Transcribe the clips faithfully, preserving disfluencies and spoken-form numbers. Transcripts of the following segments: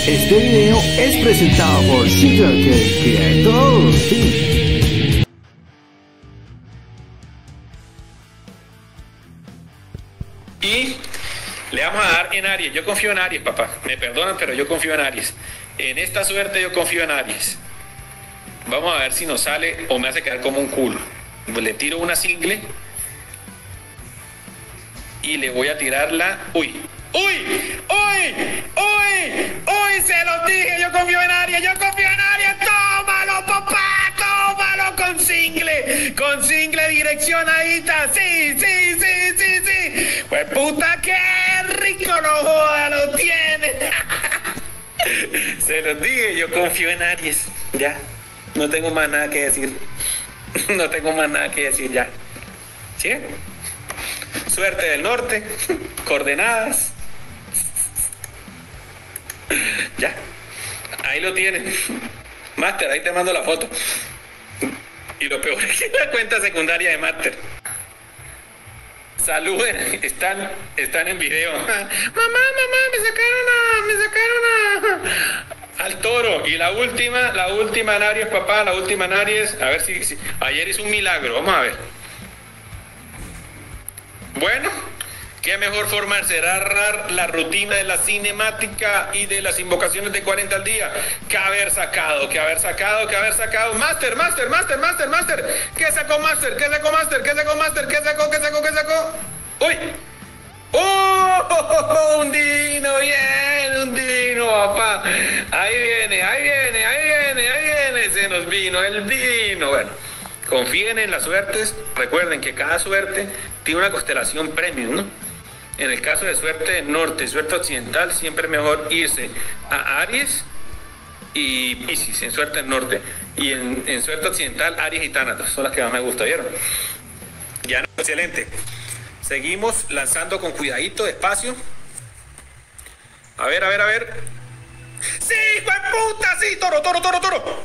Este video es presentado por Secret Creator Team. Y le vamos a dar en Aries. Yo confío en Aries, papá. Me perdonan, pero yo confío en Aries. En esta suerte yo confío en Aries. Vamos a ver si nos sale o me hace quedar como un culo. Le tiro una single y le voy a tirar la... ¡Uy! ¡Uy! ¡Uy! ¡Uy! ¡Uy! Se los dije, yo confío en Aries, yo confío en Aries. ¡Tómalo, papá! ¡Tómalo con single! Con single direccionadita. ¡Sí, sí, sí, sí, sí! Pues puta, qué rico, no joda, lo tiene. Se los dije, yo confío en Aries. Ya, no tengo más nada que decir. No tengo más nada que decir ya. ¿Sí? Suerte del norte, coordenadas. Ya, ahí lo tienen. Master, ahí te mando la foto. Y lo peor es que la cuenta secundaria de Master. Saluden, están, están en video. Mamá, mamá, me sacaron a, me sacaron a, al toro. Y la última, la última en Aries, papá, la última en Aries. A ver si, si ayer hizo un milagro, vamos a ver. Bueno, qué mejor forma de cerrar la rutina de la cinemática y de las invocaciones de cuarenta al día que haber sacado, que haber sacado, que haber sacado. Master, Master, Master, Master, Master. ¿Qué sacó Master? ¿Qué sacó Master? ¿Qué sacó Master? ¿Qué sacó? ¿Qué sacó? ¿Qué sacó? ¡Uy! ¡Oh! Un dino, bien, un dino, papá. Ahí viene, ahí viene, ahí viene, ahí viene. Se nos vino el dino. Bueno, confíen en las suertes. Recuerden que cada suerte tiene una constelación premium, ¿no? En el caso de suerte norte, suerte occidental, siempre es mejor irse a Aries y Piscis, en suerte norte. Y en, en suerte occidental, Aries y Tánatos, son las que más me gustan, ¿vieron? Ya no, excelente. Seguimos lanzando con cuidadito, despacio. A ver, a ver, a ver. ¡Sí, hueputa! ¡Sí! ¡Toro, toro, toro, toro!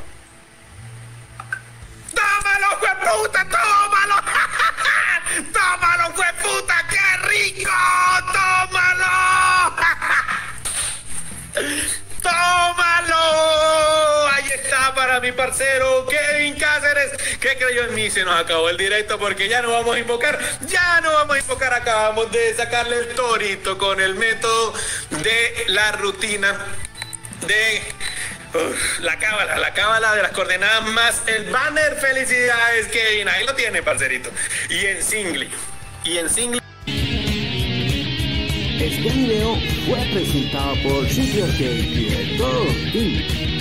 ¡Tómalo, hueputa! ¡Tómalo! ¡Tómalo, hueputa! ¡Qué rico! ¡Tómalo! ¡Tómalo! Ahí está para mi parcero Kevin Cáceres, que creyó en mí. Se nos acabó el directo porque ya no vamos a invocar. Ya no vamos a invocar. Acabamos de sacarle el torito con el método de la rutina de... Uf, la cábala, la cábala de las coordenadas más el banner. Felicidades, Kevin, ahí lo tiene, parcerito. Y en single, y en single. Este video fue presentado por Secret Creator Team.